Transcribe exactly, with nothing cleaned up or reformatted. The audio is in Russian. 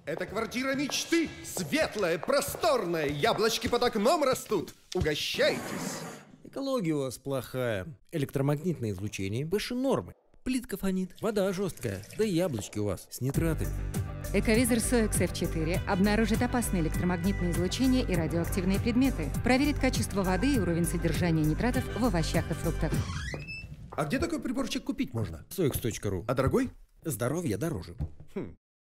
Это квартира мечты. Светлая, просторная, яблочки под окном растут. Угощайтесь. Экология у вас плохая. Электромагнитное излучение выше нормы. Плитка фонит, вода жесткая, да и яблочки у вас с нитратами. Эковизор Соекс эф четыре обнаружит опасное электромагнитное излучение и радиоактивные предметы. Проверит качество воды и уровень содержания нитратов в овощах и фруктах. А где такой приборчик купить можно? Соекс точка ру. А дорогой? Здоровье дороже. Хм.